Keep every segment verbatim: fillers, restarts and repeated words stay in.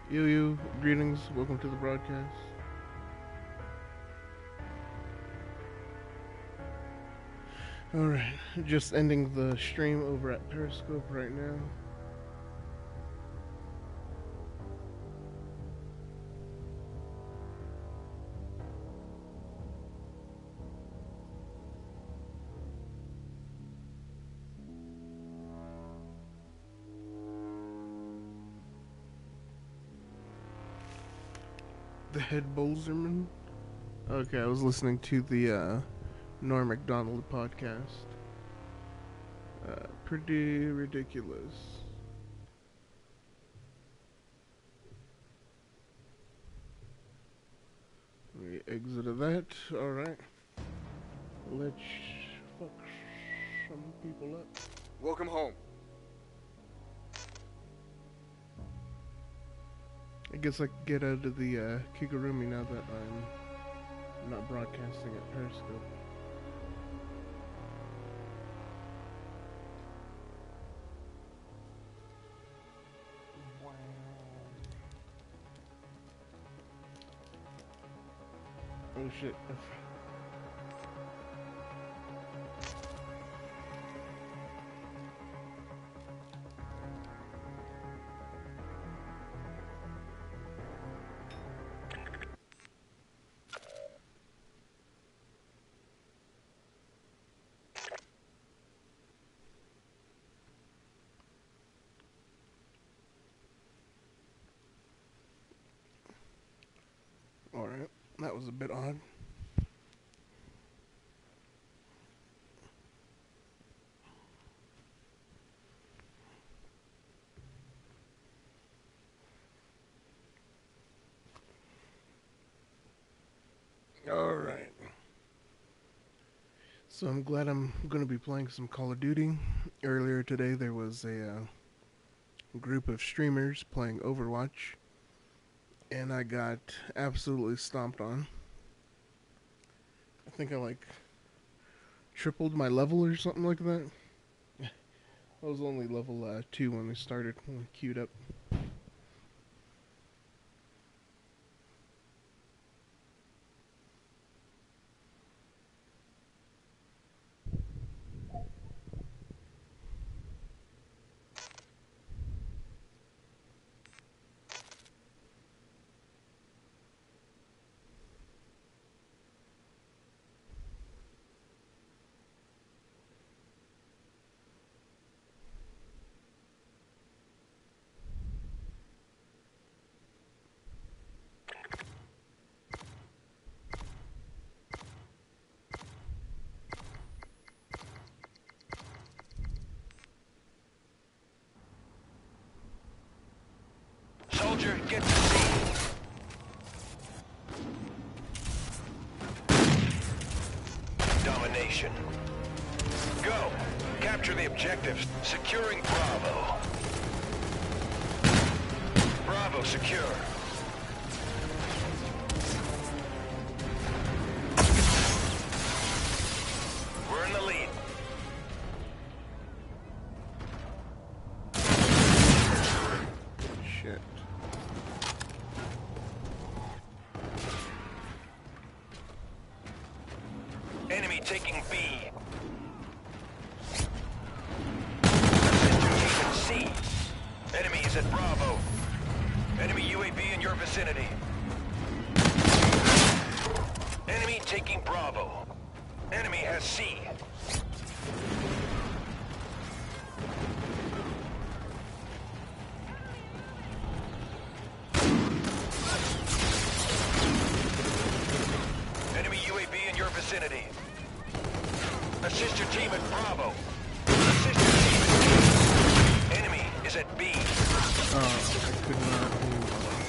Yo, yo, greetings, welcome to the broadcast. Alright, just ending the stream over at Periscope right now. The Head Bolzerman. Okay, I was listening to the uh, Norm Macdonald podcast. Uh, pretty ridiculous. We exited that. Alright. Let's fuck some people up. Welcome home. I guess I can get out of the uh, Kigurumi now that I'm not broadcasting at Periscope. Oh shit. Alright, that was a bit odd. Alright. So I'm glad I'm going to be playing some Call of Duty. Earlier today there was a uh, group of streamers playing Overwatch. And I got absolutely stomped on. I think I like tripled my level or something like that. I was only level uh, two when we started, when we queued up. Soldier, get to sea. Domination. Go. Capture the objectives. Securing Bravo. Bravo secure. We're in the lead. Shit. Enemy taking B. C. Enemy is at Bravo. Enemy U A V in your vicinity. Enemy taking Bravo. Enemy has C. Enemy U A V in your vicinity. Assist your team at Bravo. Assist your team at B. Enemy is at B. Oh, I could not move.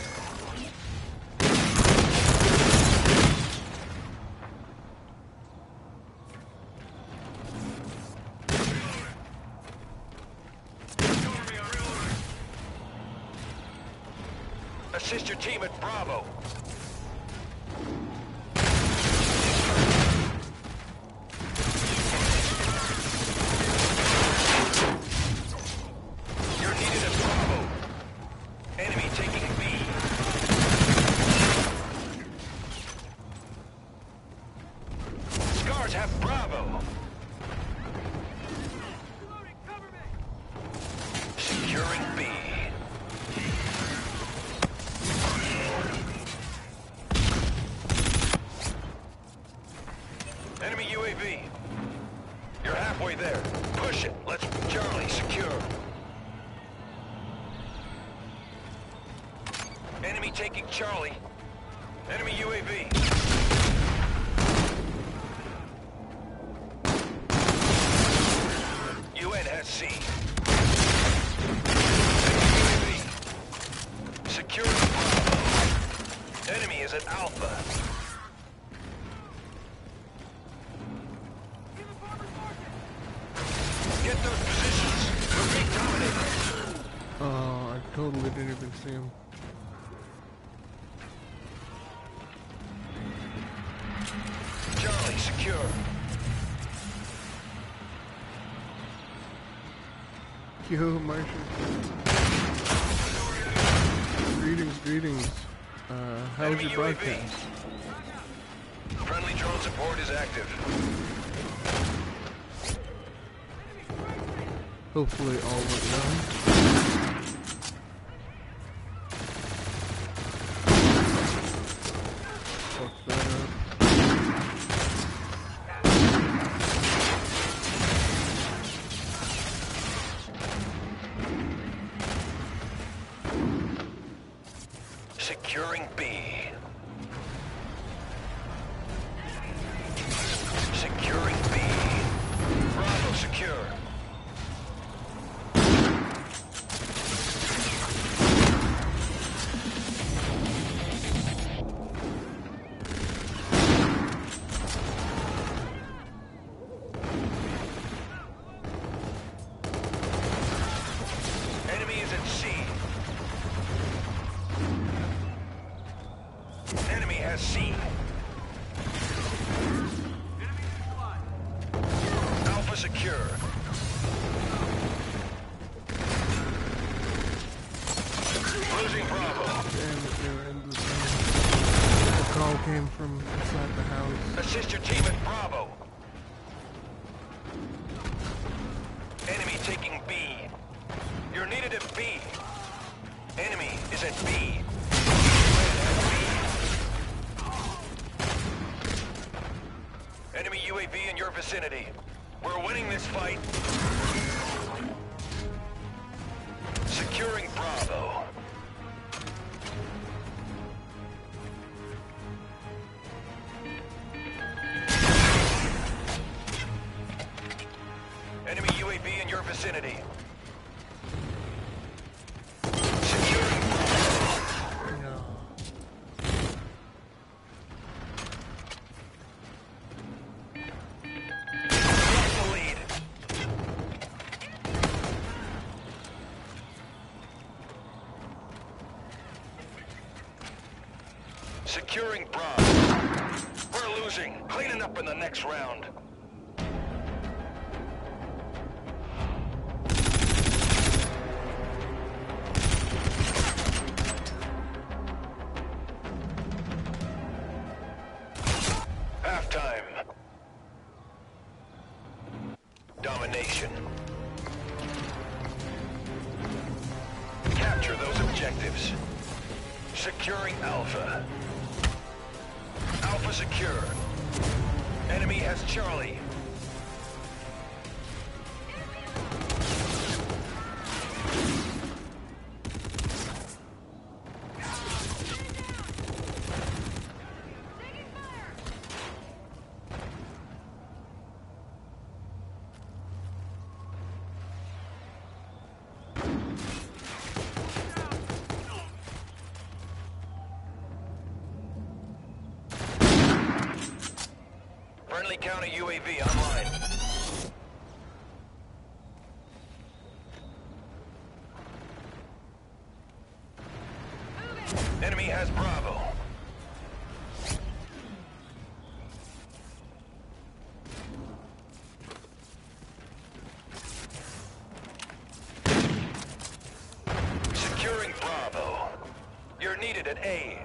Assist your team at Bravo. You're needed at Bravo. Enemy taking B. Push it. Let's... Charlie, secure. Enemy taking Charlie. Enemy U A V. U N has C. U A V. Securing Bravo. Enemy is at Alpha. Get those positions. We're being dominated. Oh, I totally didn't even see him. Charlie, secure. Yo, Martian. Greetings, greetings. Uh, how's Enemy your U A V. broadcast? Friendly drone support is active. Hopefully all went well. Fuck that up. Securing B. Securing B. Bravo secure. Enemy is at C. Enemy has C. Alpha secure. Losing Bravo. Damn it, they were in the zone. The call came from inside the house. Assist your team at Bravo. Enemy taking B. You're needed at B. Enemy is at B. Enemy U A V in your vicinity. We're winning this fight. Securing Bravo. Enemy U A V in your vicinity. Securing Bravo. No. Lost the lead. Securing Bravo. We're losing. Cleaning up in the next round. Halftime. Domination. Capture those objectives. Securing Alpha. Alpha secure. Enemy has Charlie. Friendly counter U A V online. Enemy has Bravo. Securing Bravo. You're needed at A.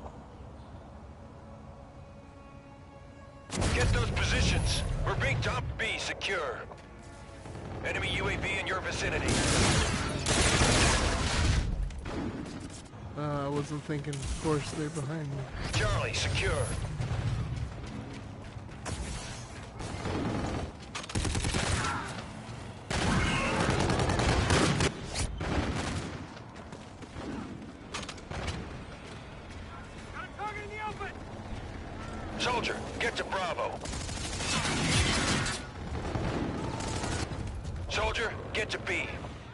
Get those positions. We're being top B secure. Enemy U A V in your vicinity. Uh, I wasn't thinking, of course, they're behind me. Charlie, secure. Soldier, get to Bravo. Soldier, get to B.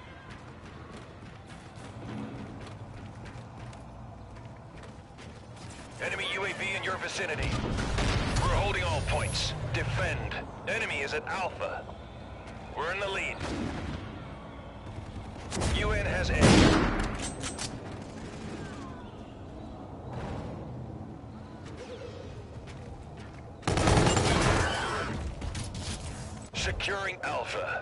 Enemy U A V in your vicinity. We're holding all points. Defend. Enemy is at Alpha. We're in the lead. U N has A. Securing Alpha.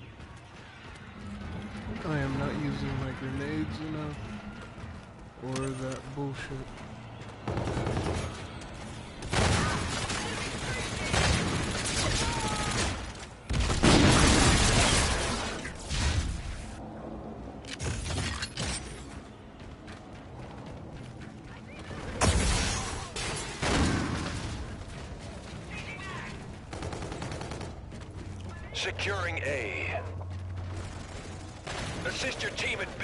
I am not using my grenades enough, or that bullshit. Securing A. Assist your team at B.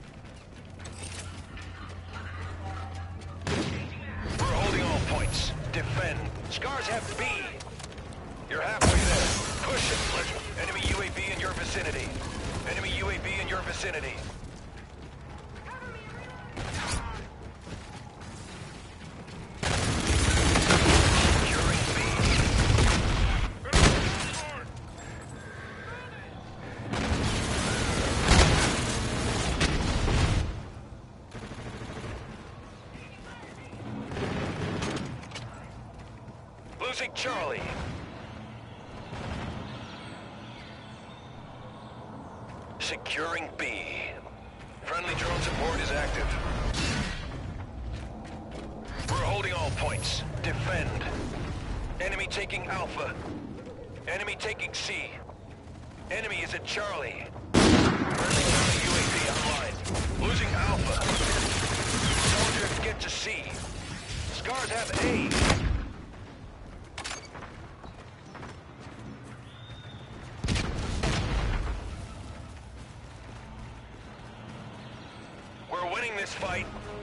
We're holding all points. Defend. Scars have B. You're halfway there. Push it. Enemy U A V in your vicinity. Enemy U A V in your vicinity. Securing B. Losing Charlie. Securing B. Friendly drone support is active. We're holding all points. Defend. Enemy taking Alpha. Enemy taking C. Enemy is at Charlie. Friendly counter U A V online. Losing Alpha. Soldiers get to C. Scars have A. We're winning this fight.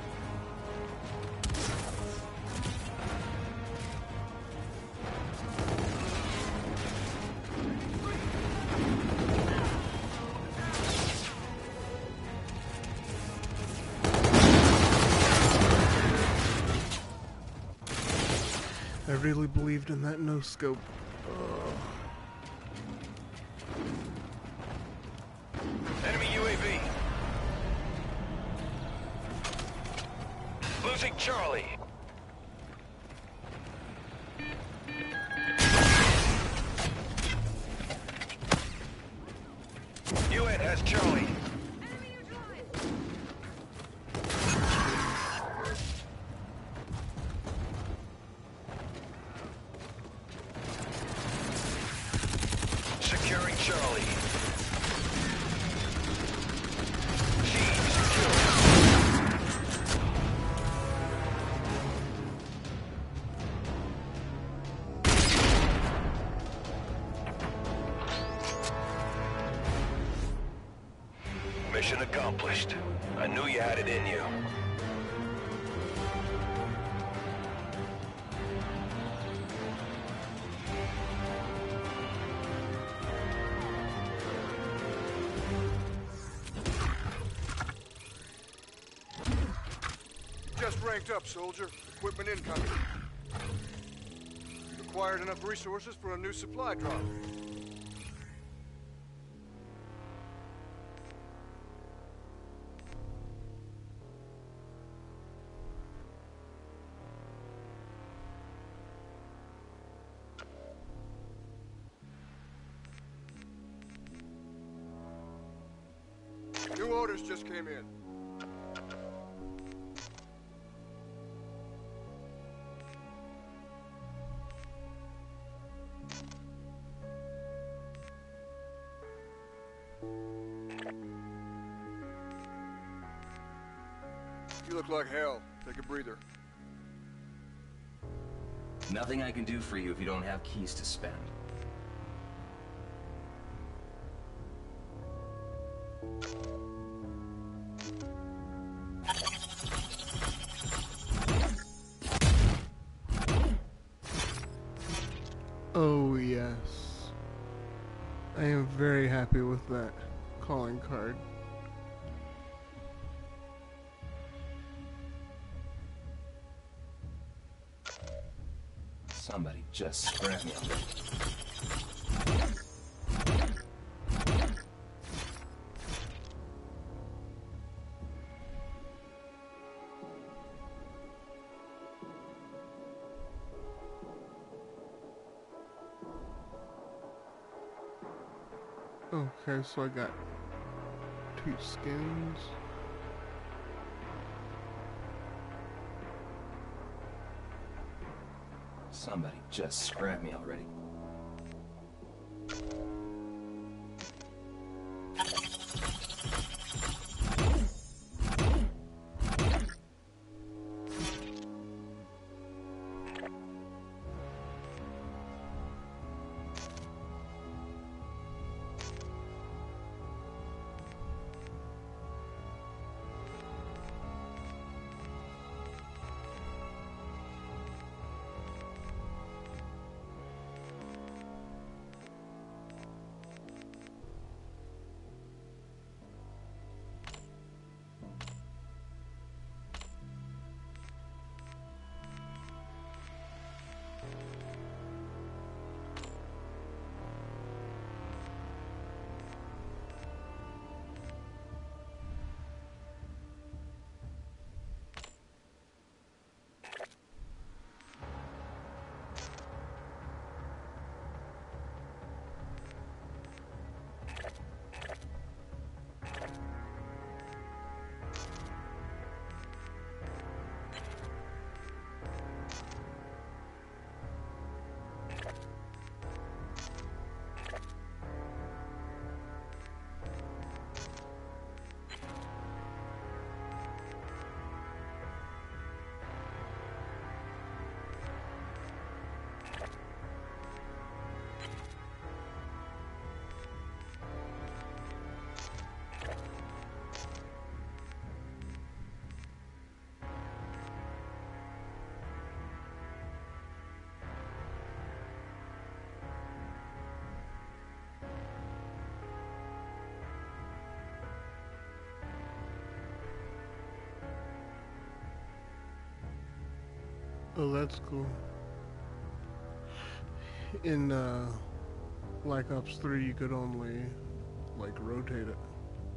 I really believed in that no scope. Uh, Enemy U A V. Losing Charlie. U N has Charlie. Securing Charlie. C secure. Mission accomplished. I knew you had it in you. Just ranked up, soldier. Equipment incoming. Acquired enough resources for a new supply drop. New orders just came in. You look like hell. Take a breather. Nothing I can do for you if you don't have keys to spend. Oh, yes. I am very happy with that calling card. Somebody just scrap me already. Okay, so I got two skins. Somebody just scrap me already. Oh, that's cool. In uh, Black Ops three, you could only, like, rotate it.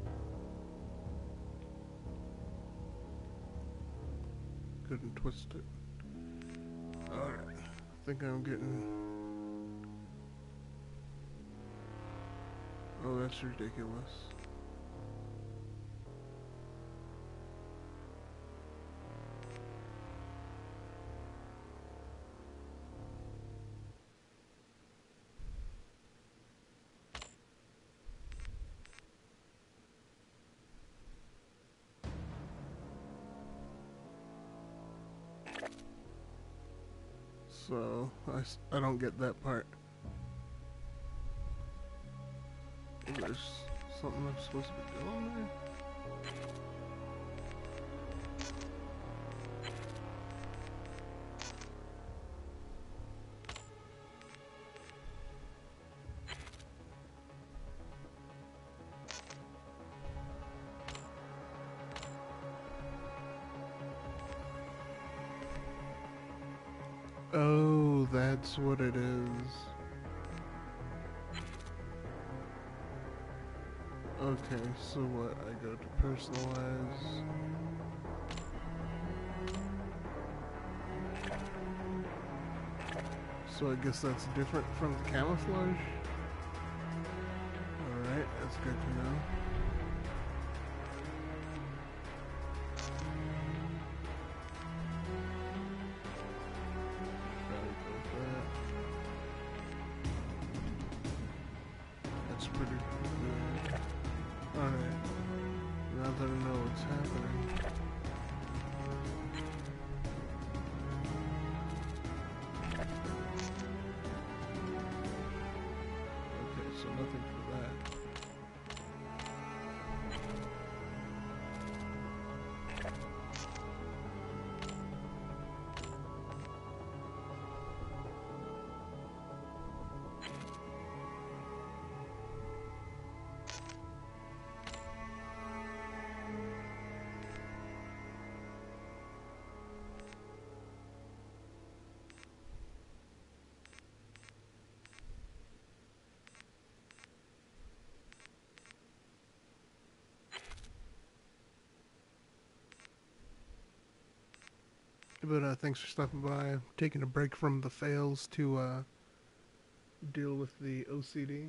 Couldn't twist it. Alright. I think I'm getting... Oh, that's ridiculous. So, I, s- I don't get that part. There's something I'm supposed to be doing there? Oh, that's what it is. Okay, so what? I go to personalize. So I guess that's different from the camouflage? Alright, that's good to know. Gotta go with that. That's pretty good. Alright, now that I know what's happening. Okay, so nothing for that. But uh, thanks for stopping by. Taking a break from the fails to uh, deal with the O C D.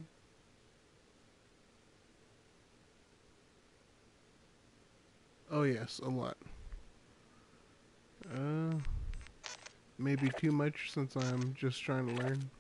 Oh yes, a lot. Uh, maybe too much since I'm just trying to learn.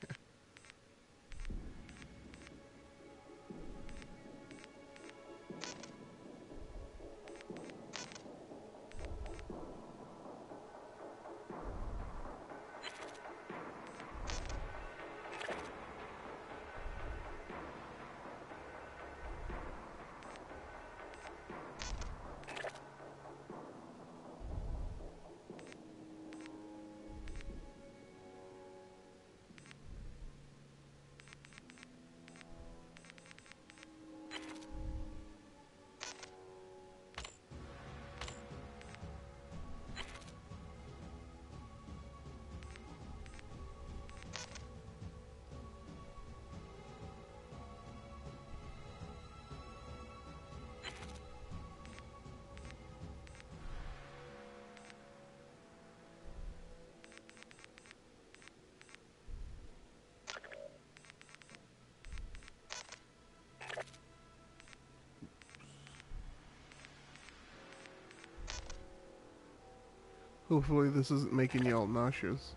Hopefully this isn't making y'all nauseous.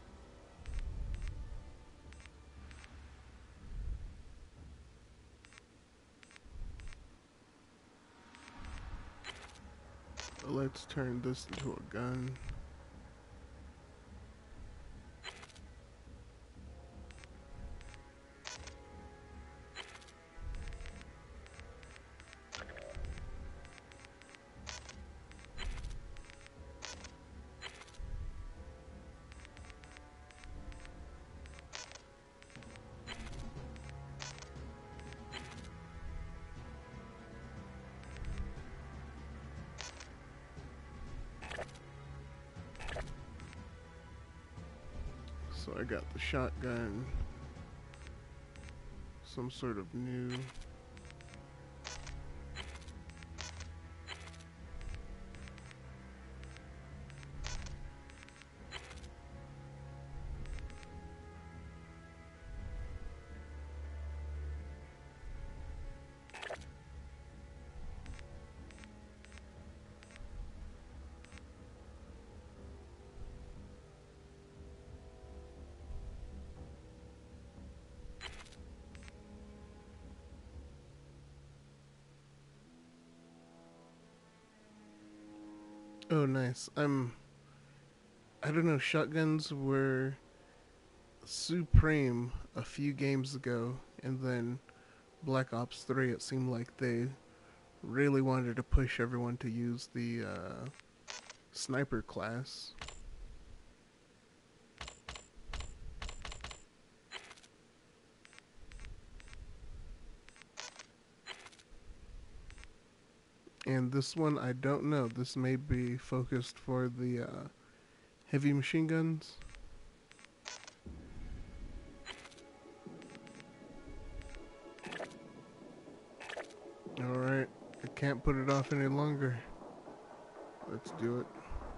Let's turn this into a gun. So I got the shotgun, some sort of new Oh, nice. I'm. I don't know. Shotguns were supreme a few games ago, and then Black Ops three. It seemed like they really wanted to push everyone to use the uh, sniper class. And this one, I don't know. This may be focused for the uh, heavy machine guns. Alright, I can't put it off any longer. Let's do it.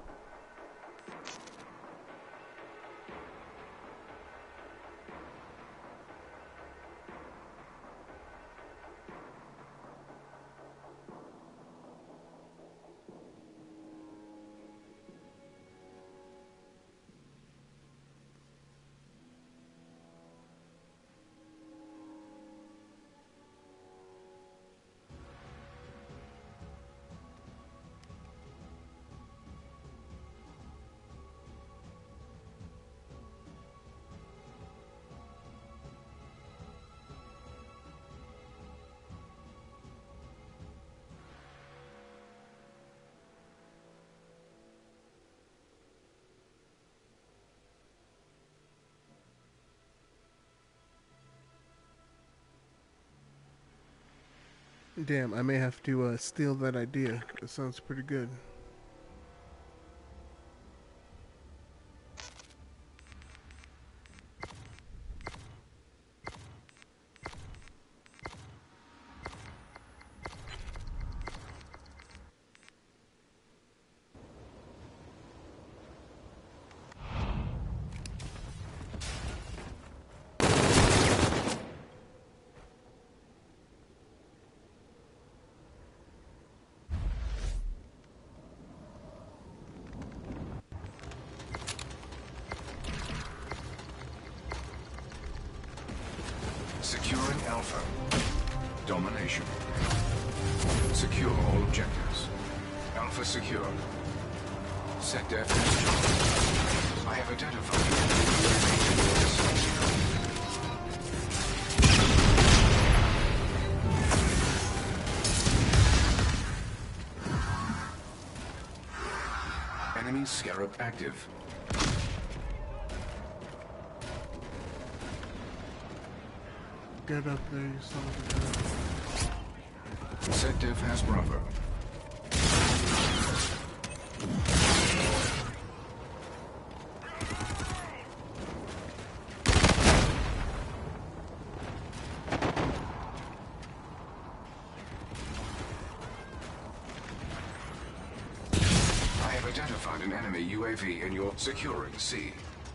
Damn, I may have to uh, steal that idea. That sounds pretty good. Securing Alpha. Domination. Secure all objectives. Alpha secure. Set def destroyed. I have identified enemy Scarab active. Get up there, you son of a gun. Set def has Bravo. I have identified an enemy U A V in your securing C.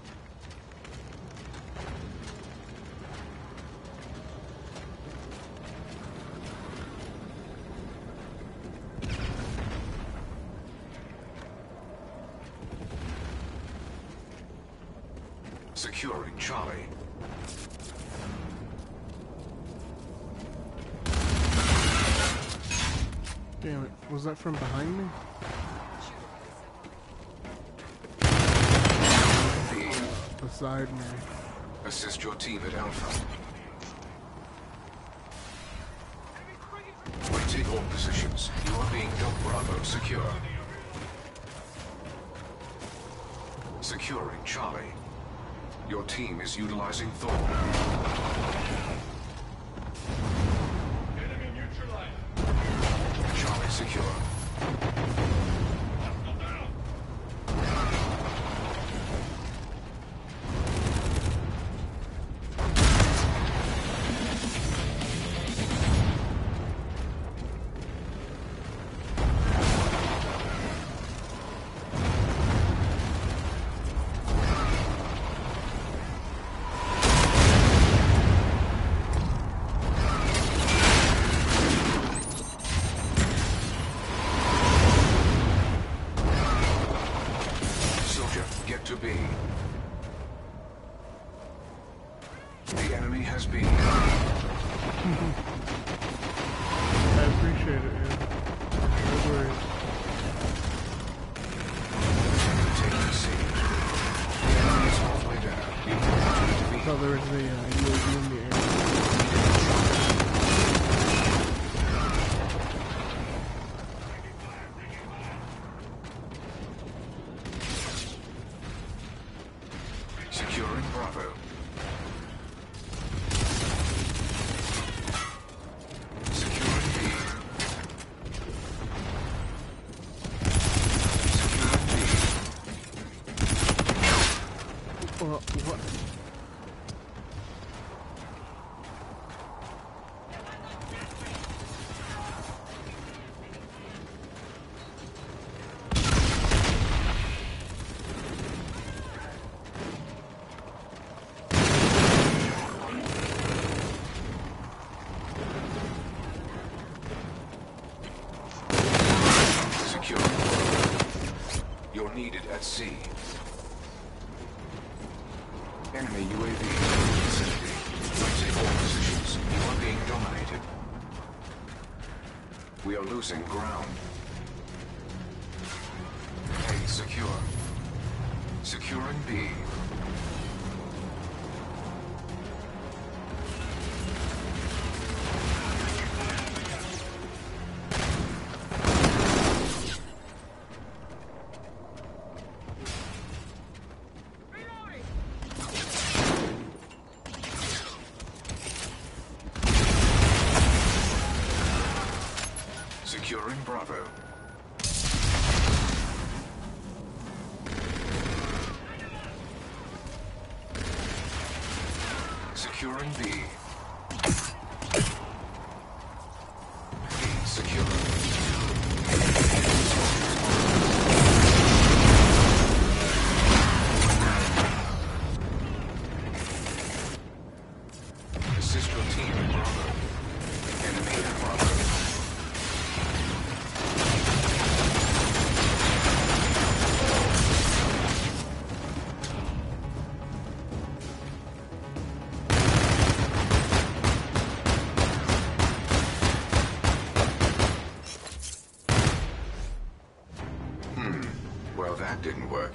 Securing Charlie. Damn it. Was that from behind me? B. Beside me. Assist your team at Alpha. Take all positions. You are being Del Bravo secure. Securing Charlie. Your team is utilizing Thor. Enemy neutralized. Charlie secure. To be. The enemy has been. I appreciate it, yeah. No worries. Taking C. The enemy is halfway down. You have to I thought there was a uh, U A V in the air. Securing Bravo. Securing B. Securing B. Well, what? You're needed at sea. Enemy U A V in the vicinity. Take all positions. You are being dominated. We are losing ground. A secure. Securing B. Securing Bravo. Securing B. B secure. Assist your team at Bravo. Enemy at Bravo. That didn't work.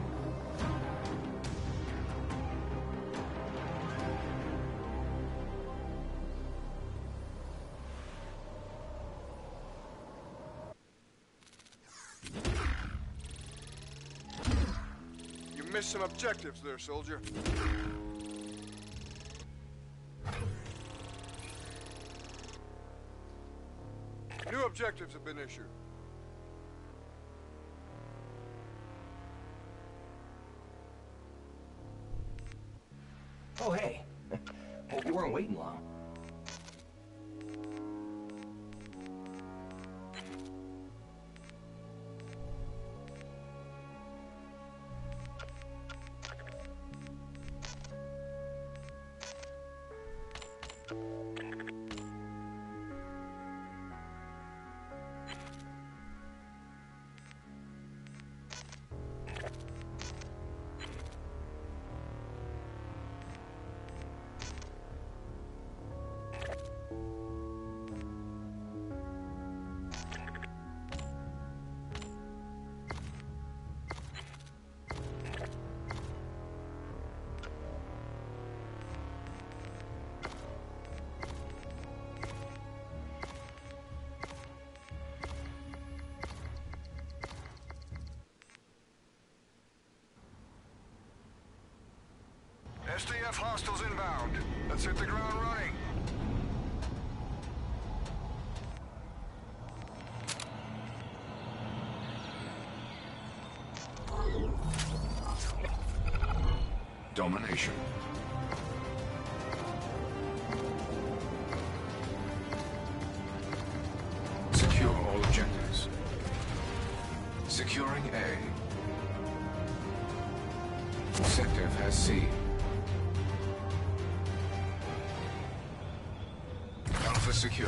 You missed some objectives there, soldier. New objectives have been issued. Oh, hey. Hope you weren't waiting long. S D F hostiles inbound. Let's hit the ground running. Domination. Secure all objectives. Securing A. SecDef has C. Alpha secure.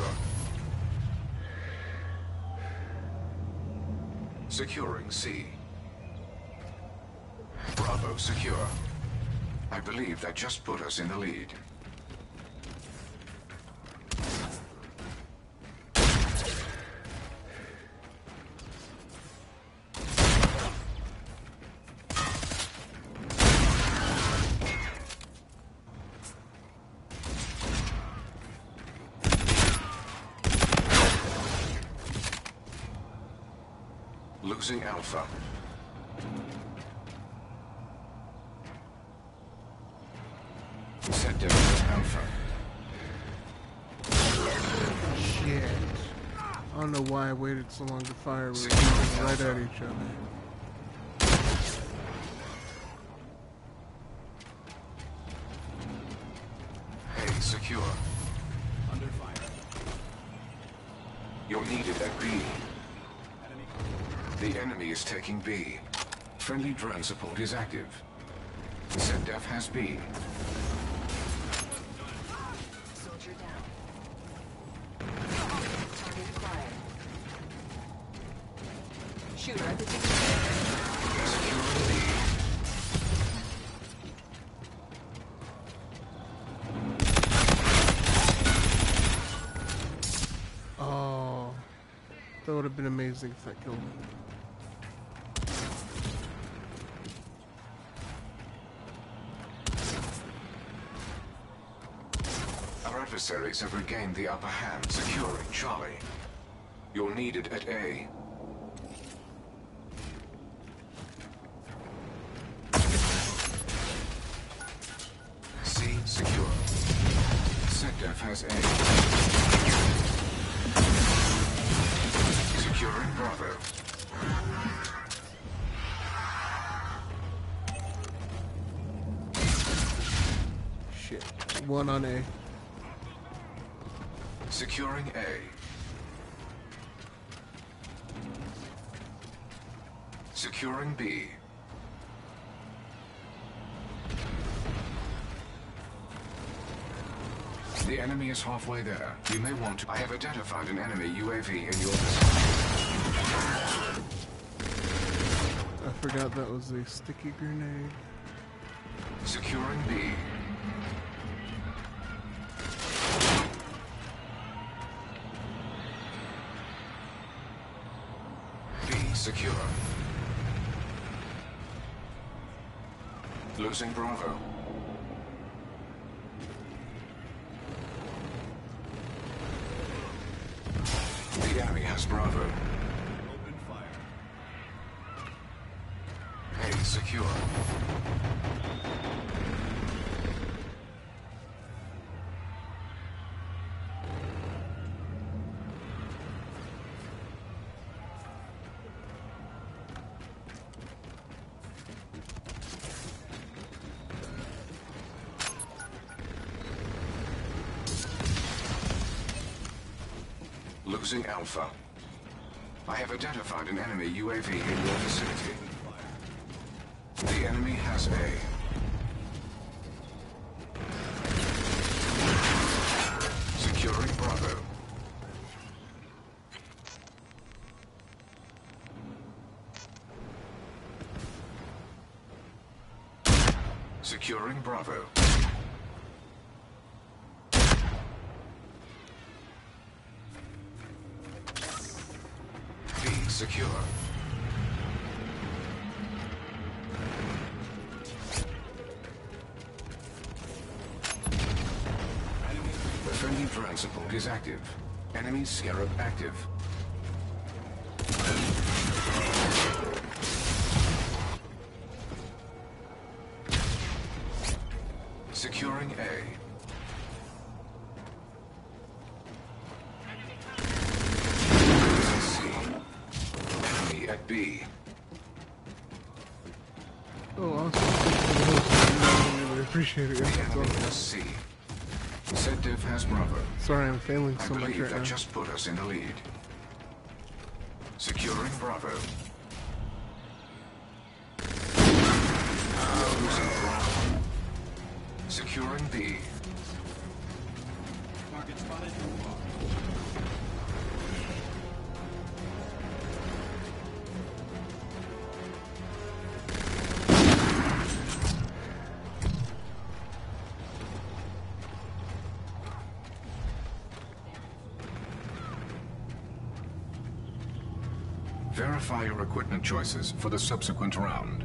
Securing C. Bravo secure. I believe that just put us in the lead. Losing Alpha. SecDef Alpha. Shit. I don't know why I waited so long to fire. We were Secure shooting right Alpha. at each other. A secure. Under fire. You're needed at B. Enemy. The enemy is taking B. Friendly drone support is active. SecDef has B. Soldier down. Target acquired. Shooter at the distance. Securing B. Oh, that would have been amazing if that killed him. Our adversaries have regained the upper hand, securing Charlie. You're needed at A. C secure. SecDef has A. Securing Bravo. Shit. One on A. Securing A. Securing B. The enemy is halfway there. You may want to... I have identified an enemy U A V in your vicinity. I forgot that was a sticky grenade. Securing B. B secure. Losing Bravo. The enemy has Bravo. Open fire. A secure. Losing Alpha. I have identified an enemy U A V in your vicinity. The enemy has A. Securing Bravo. Securing Bravo. B secure. The friendly drone support is active. Enemy Scarab active. Securing A. Enemy at B. Oh, awesome. I really appreciate it. The guys. enemy has C. SetDev has Bravo. Sorry I'm failing I so much believe right that now. just put us in the lead. Securing Bravo. Losing Bravo. Securing B. Target spotted. Verify your equipment choices for the subsequent round.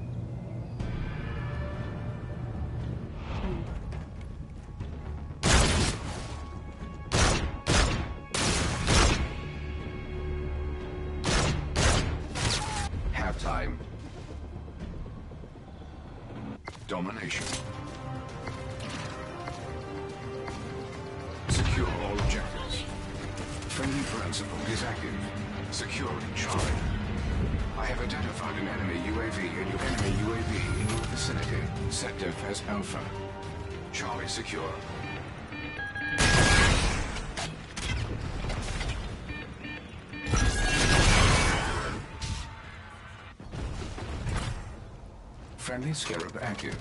Halftime. Domination. Secure all objectives. Friendly drone support is active. Securing Charlie. I have identified an enemy U A V and your enemy U A V in your vicinity. SetDev has Alpha. Charlie secure. Friendly Scarab active.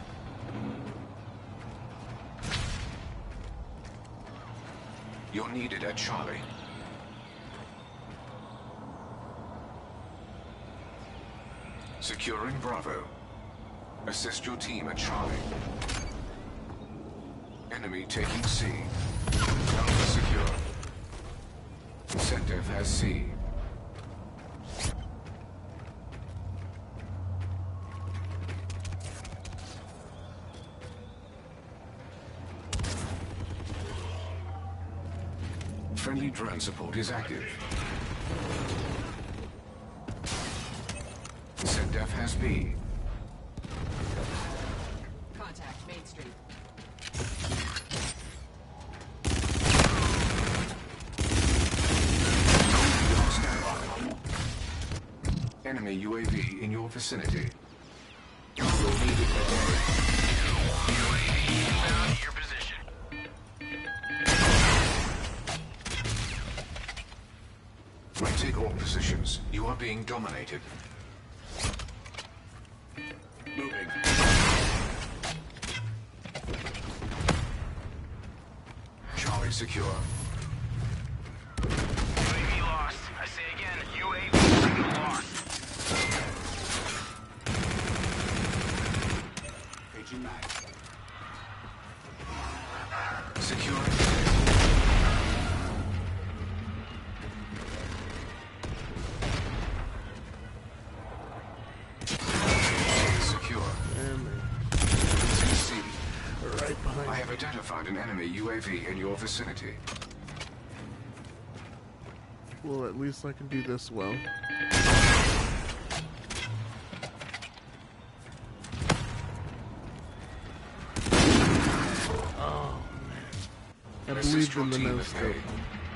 You're needed at Charlie. Securing Bravo. Assist your team at Charlie. Enemy taking C. Alpha secure. SetDev has C. Friendly drone support is active. SetDev has B. Contact Main Street. Standby. Enemy U A V in your vicinity. You're needed at A. Inbound to your position. Retake all positions. You are being dominated. Moving. Charlie secure. U A V lost. I say again, U A V signal lost. Paging mag. Secure. Secure. Damn it. identified an enemy U A V in your vicinity. Well, at least I can do this well. Oh, man. I Assist believed your in the team no if scope. they-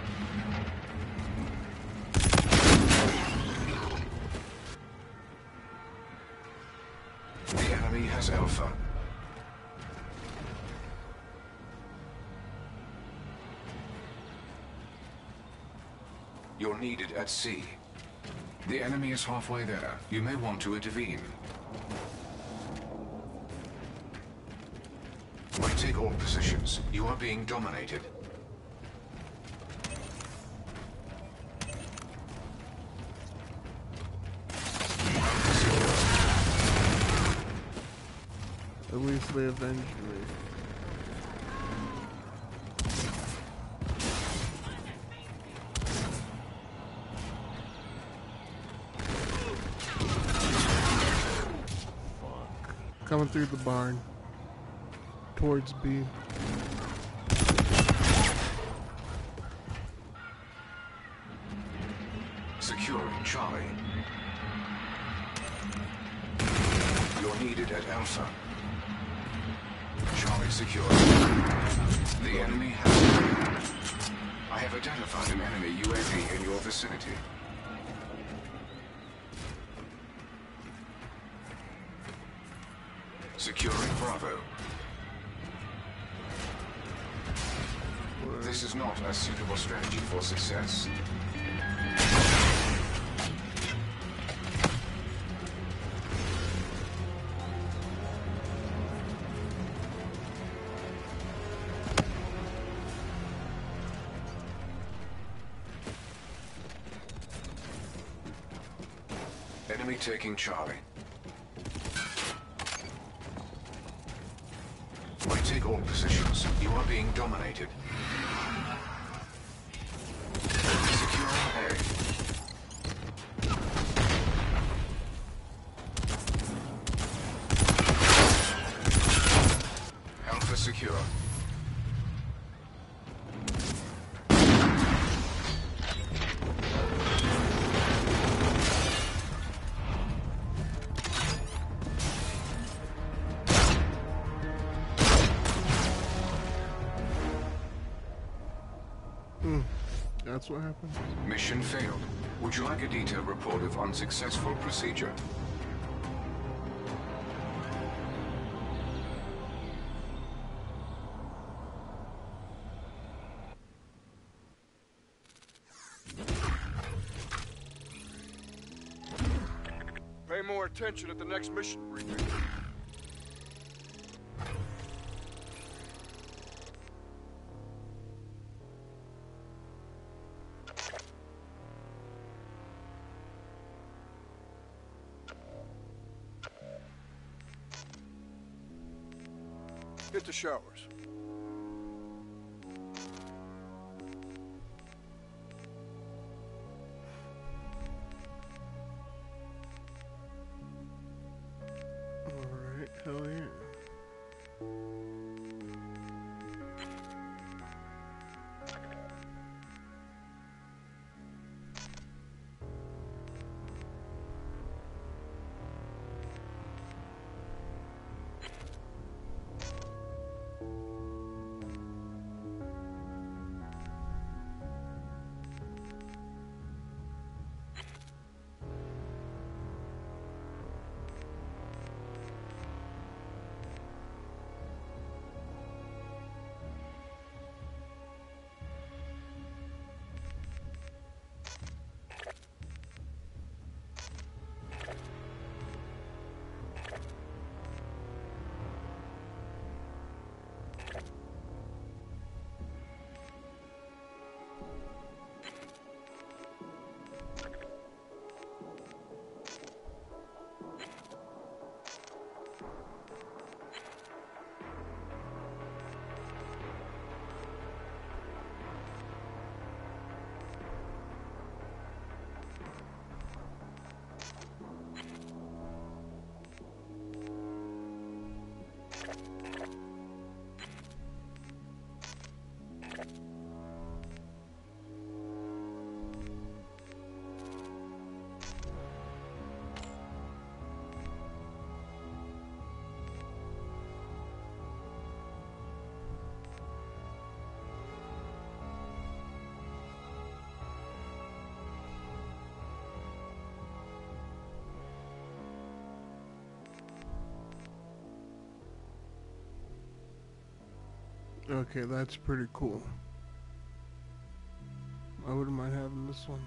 The enemy has Alpha. You're needed at C. The enemy is halfway there. You may want to intervene. Take all positions. You are being dominated. At least they avenged me. Fuck. Coming through the barn. Towards B. Securing Charlie. You're needed at Alpha. Charlie secured. The enemy has... I have identified an enemy U A V in your vicinity. Securing Bravo. This is not a suitable strategy for success. Enemy taking Charlie. I take all positions. You are being dominated. Securing A. Alpha secure. That's what happened. Mission failed. Would you like a detailed report of unsuccessful procedure? Pay more attention at the next mission briefing. Hit the showers. Alright, hell yeah. Okay, that's pretty cool. I wouldn't mind having this one.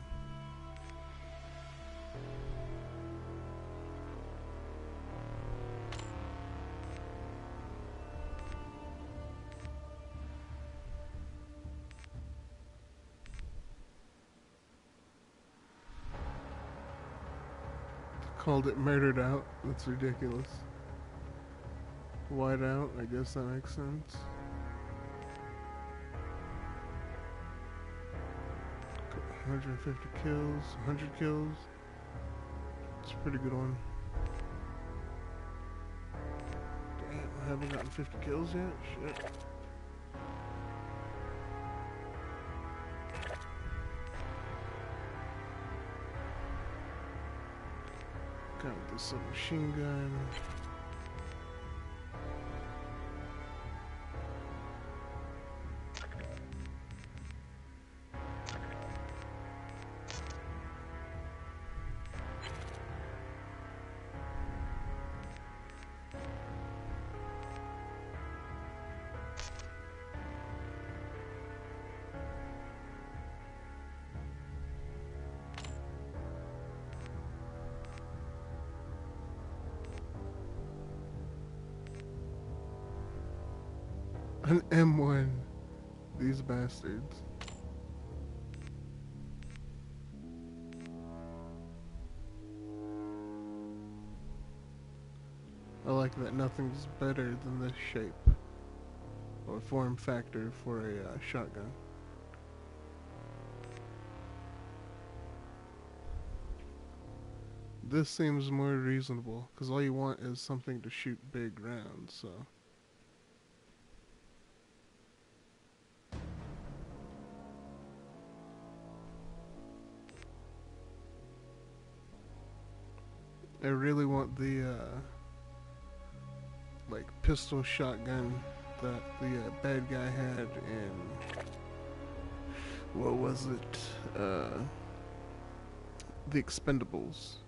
Called it Murdered Out. That's ridiculous. White Out, I guess that makes sense. one hundred fifty kills, one hundred kills. It's a pretty good one. Damn, I haven't gotten fifty kills yet? Shit. Got this submachine gun. An M one. These bastards. I like that nothing's better than this shape or form factor for a uh, shotgun. This seems more reasonable because all you want is something to shoot big rounds, so. I really want the uh, like pistol shotgun that the uh, bad guy had in, what was it? Uh, the Expendables.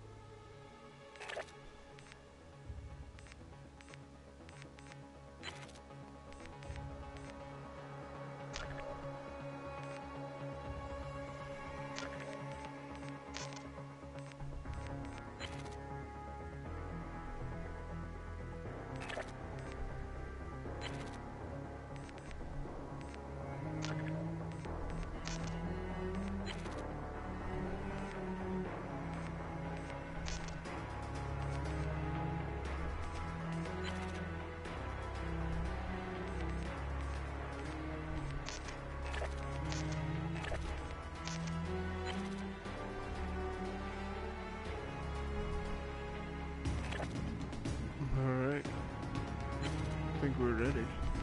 Alright. I think we're ready.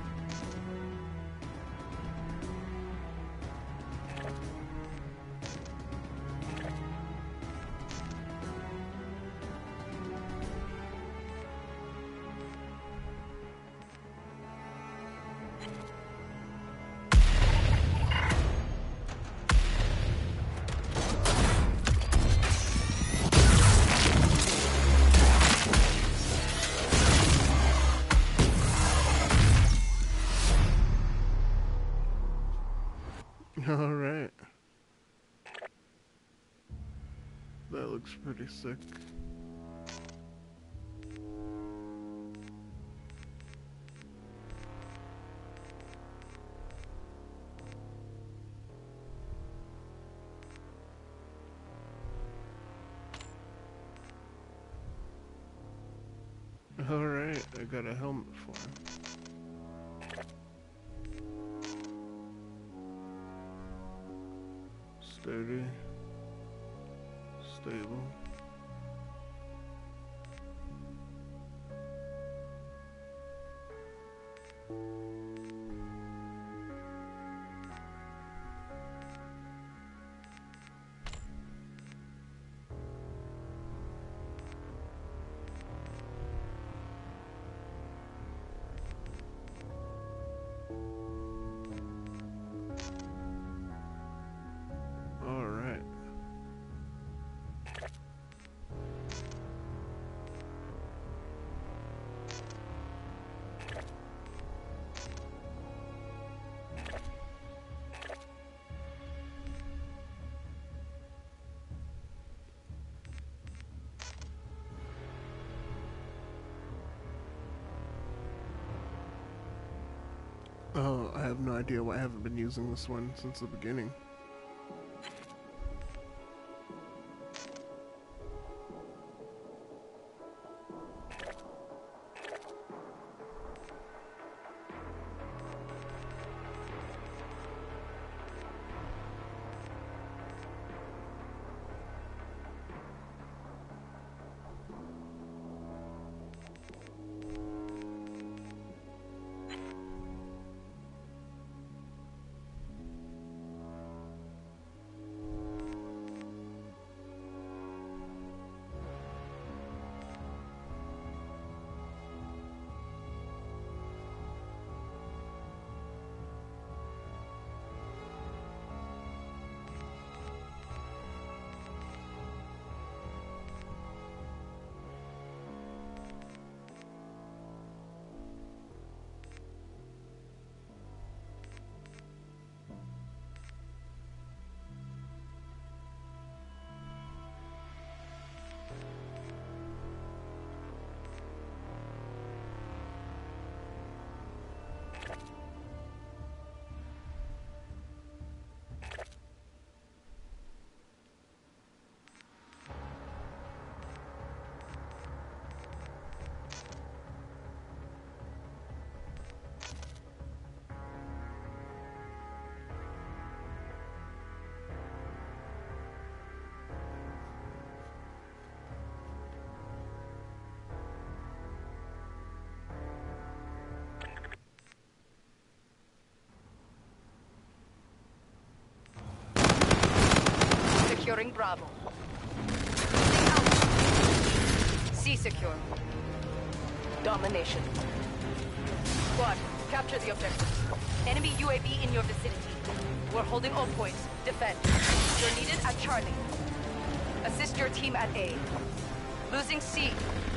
Alright. That looks pretty sick. Alright, I got a helmet for him. Sturdy, stable. I have no idea why I haven't been using this one since the beginning. Securing Bravo. C secure. Domination. Squad, capture the objectives. Enemy U A V in your vicinity. We're holding all points. Defend. You're needed at Charlie. Assist your team at A. Losing C.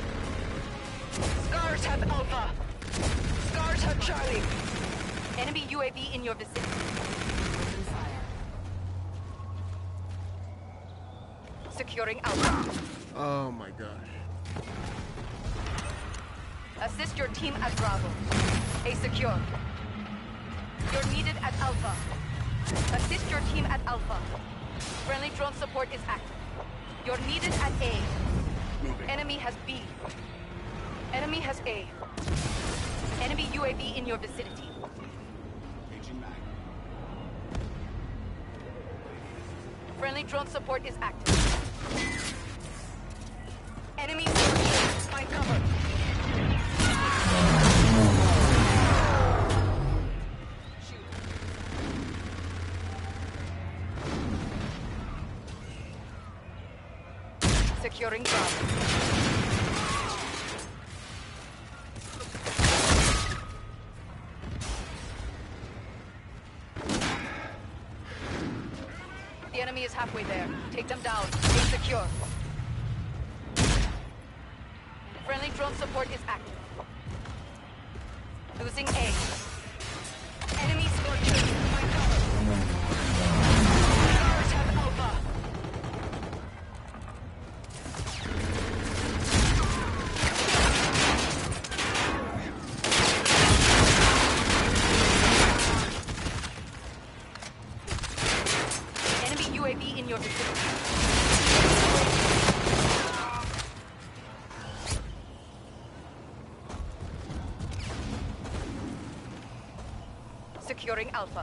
Scars have Alpha. Scars have Charlie. Enemy U A V in your vicinity. Open fire. Securing Alpha. Oh my gosh. Assist your team at Bravo. A secure. You're needed at Alpha. Assist your team at Alpha. Friendly drone support is active. You're needed at A. Moving. Enemy has B. Enemy has A. Enemy U A V in your vicinity. Aging mag. Friendly drone support is active. Enemy search. Find cover. Securing Bravo. The enemy is halfway there. Take them down. Stay secure. Friendly drone support is active. Losing A. Enemy Scorcher. Find cover. Scars have Alpha. Enemy U A V in your vicinity. Securing Alpha.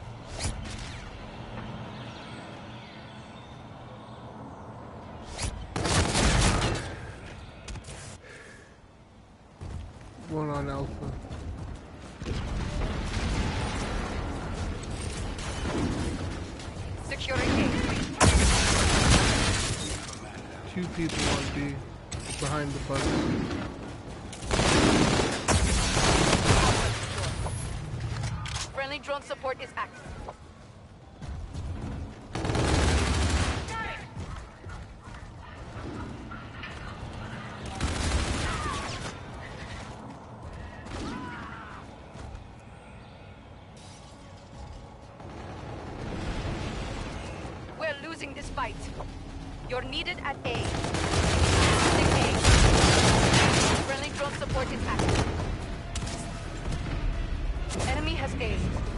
One on Alpha. Securing A. Two people on B. Behind the bus. Friendly drone support is active. We're losing this fight. You're needed at A. Losing A. Friendly drone support is active. Enemy has A.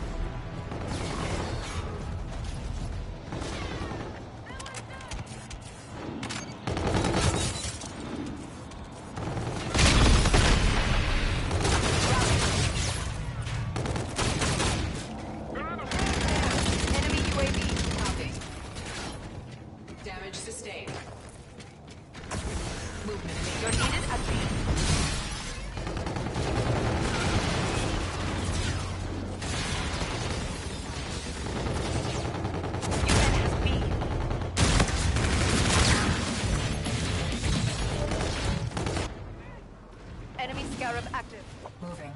Enemy U A V. Copy. Damage sustained. Movement. You're needed at B. U N has B. Enemy Scarab active. Moving.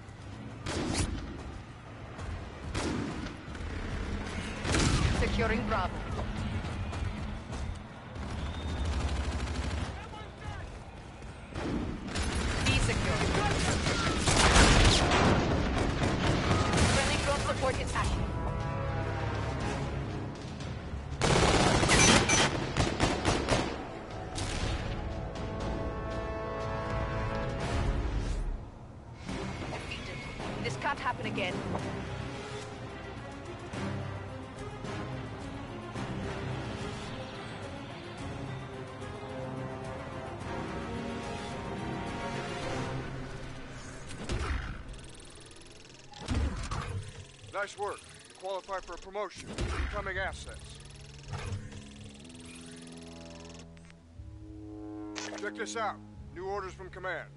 Securing Bravo. B secure. Friendly drone support is active. Defeated. This can't happen again. Nice work. You qualify for a promotion. Incoming assets. Check this out. New orders from command.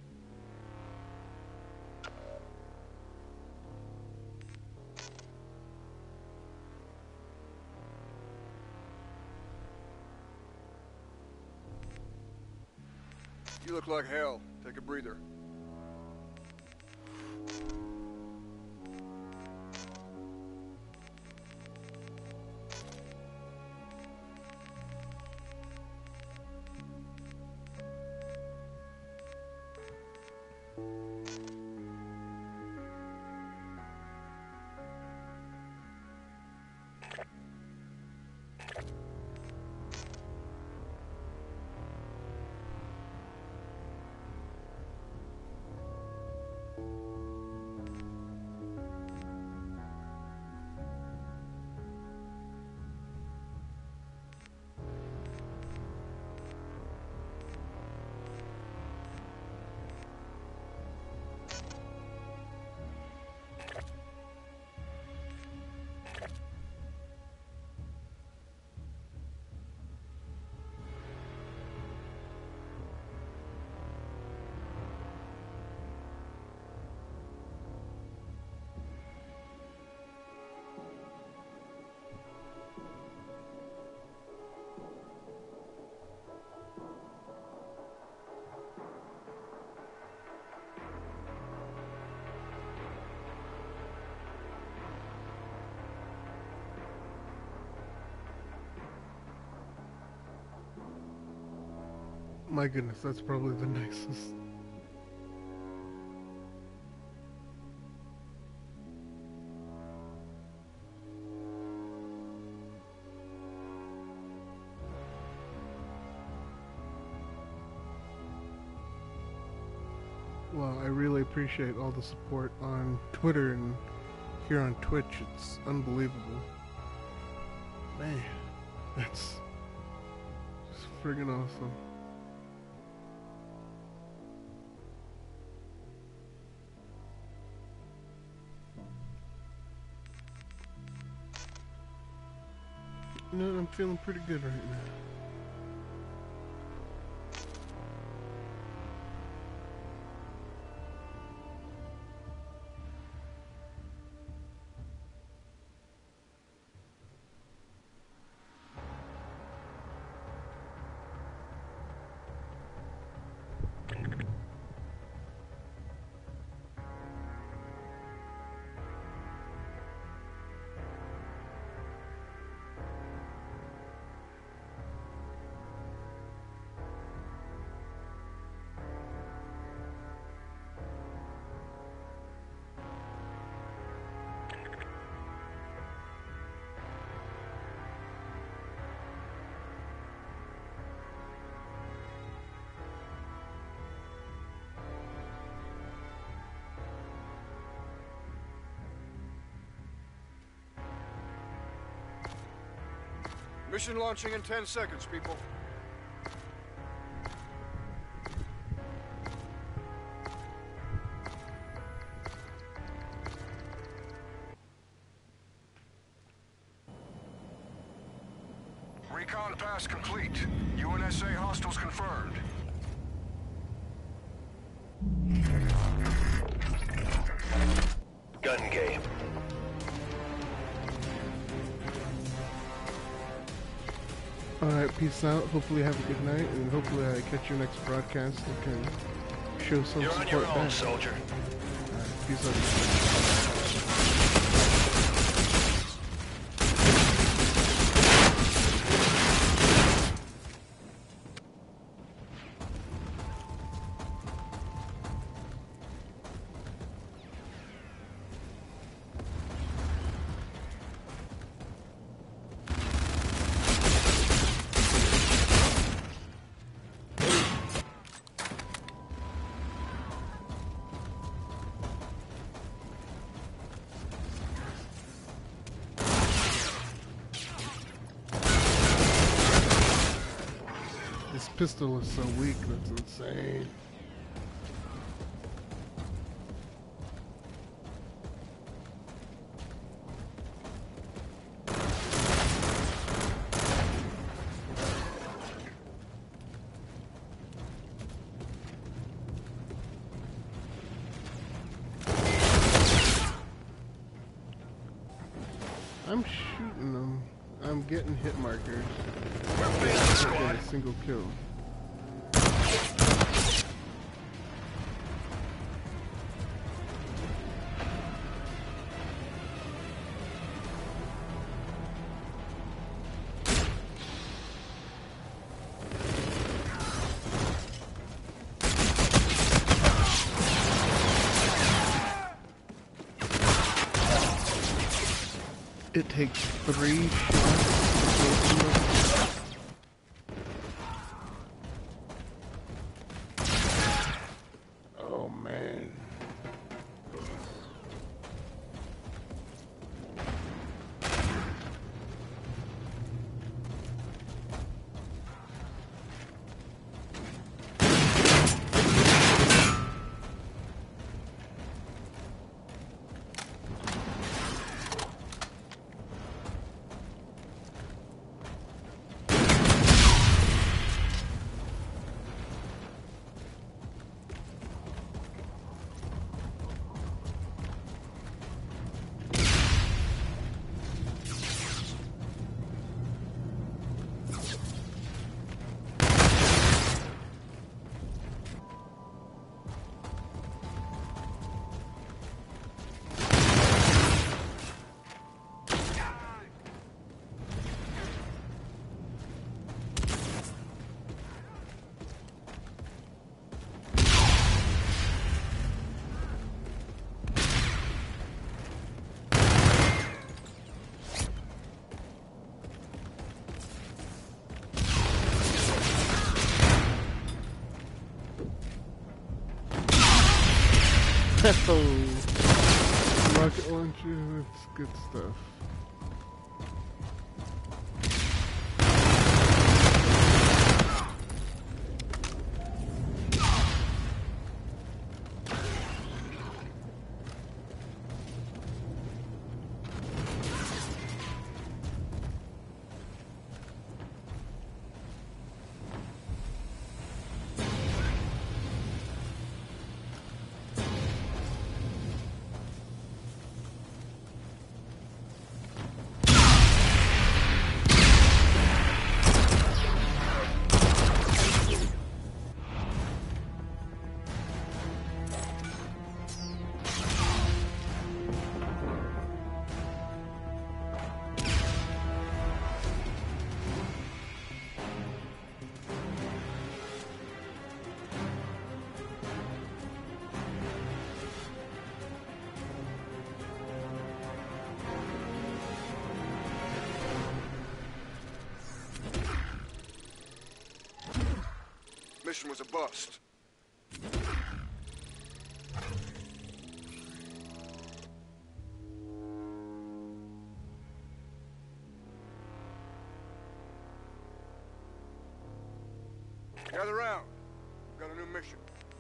You look like hell. Take a breather. My goodness, that's probably the nicest. Well, I really appreciate all the support on Twitter and here on Twitch. It's unbelievable. Man, that's just friggin' awesome. You know, I'm feeling pretty good right now. Mission launching in ten seconds, people. Recon pass complete. U N S A hostiles confirmed. Gun game. Alright, peace out. Hopefully have a good night, and hopefully I catch your next broadcast and can show some You're on support your own, back. soldier. Alright, peace out. This pistol is so weak, that's insane. I'm shooting them. I'm getting hit markers. We're I busy, can't squad. get a single kill. It takes three shots to kill someone. Oh man. Oh, rocket launcher, that's good stuff. Mission was a bust. Gather round. We've got a new mission.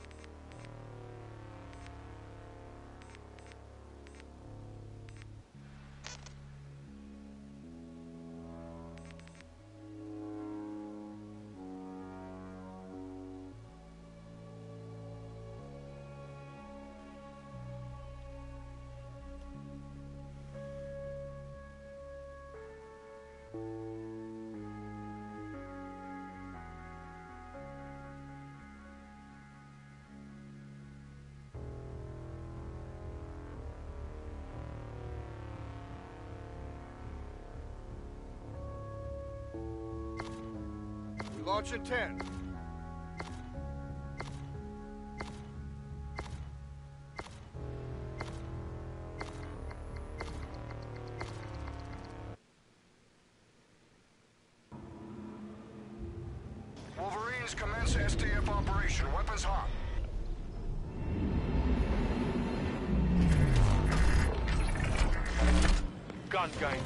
We launch in ten. Wolverines commence S T F operation. Weapons hot. Gun game.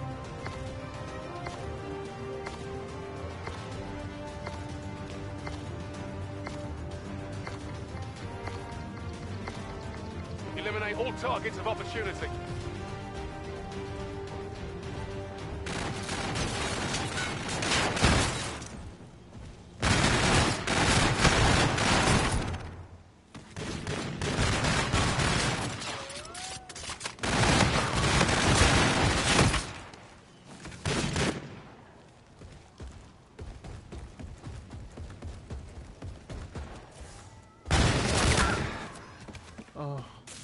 Eliminate all targets of opportunity. Oh.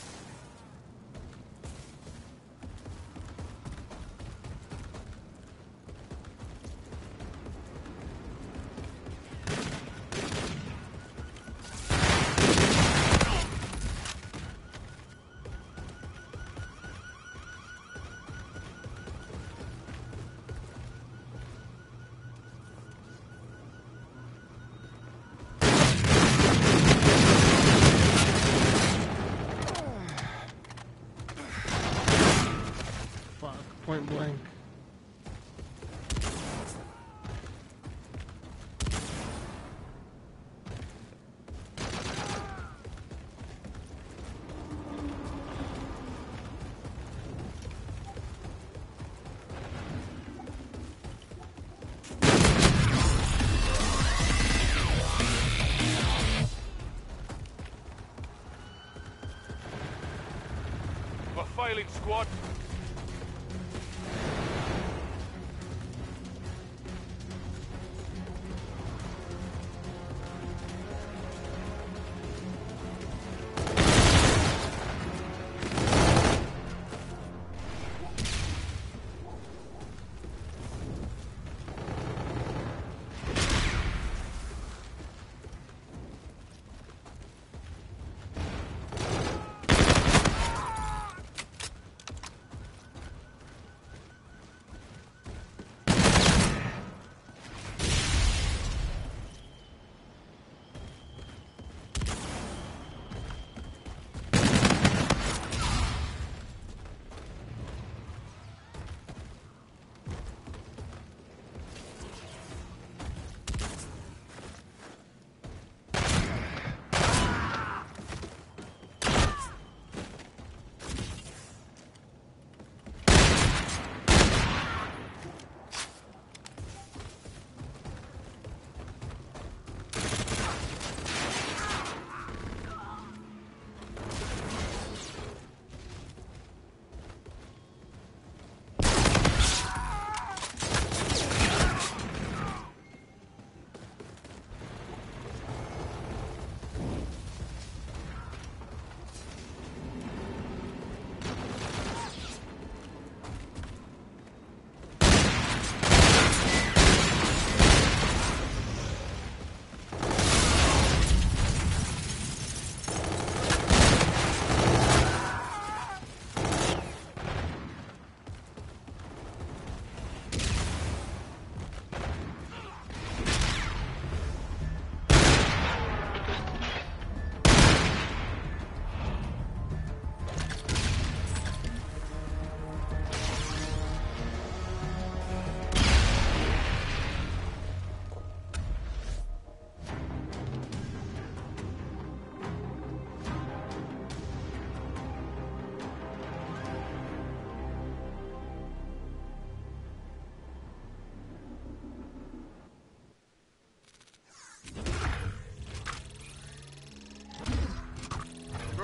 Fuck, point blank. A failing squad.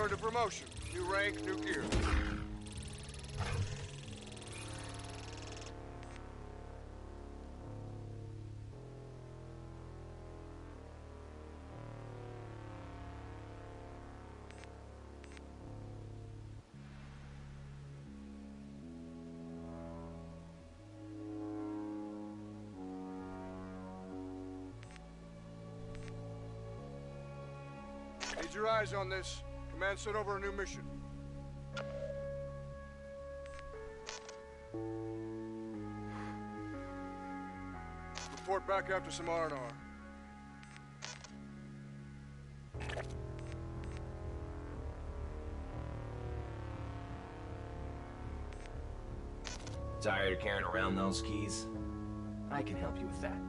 earned a promotion. New rank, new gear. Need your eyes on this. Command sent over a new mission. Report back after some R and R. Tired of carrying around those keys? I can help you with that.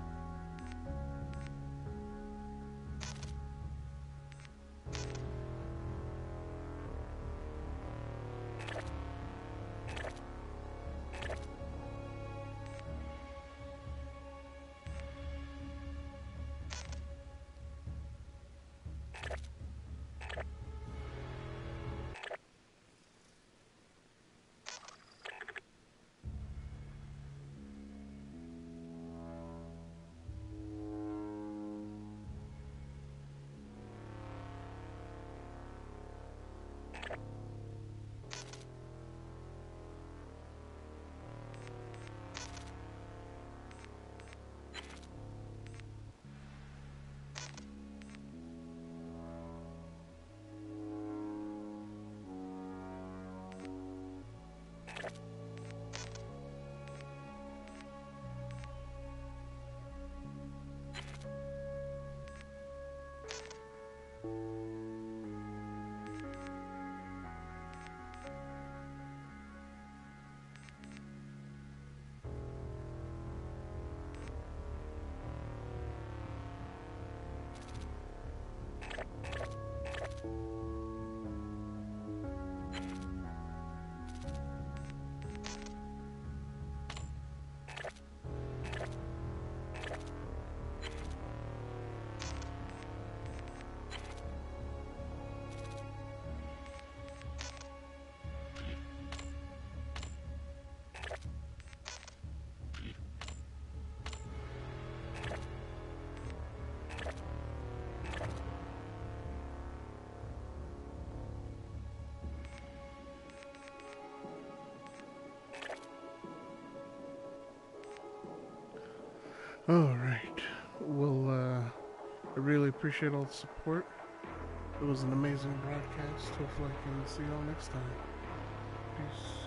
Alright. Well, uh, I really appreciate all the support. It was an amazing broadcast. Hopefully I can see y'all next time. Peace.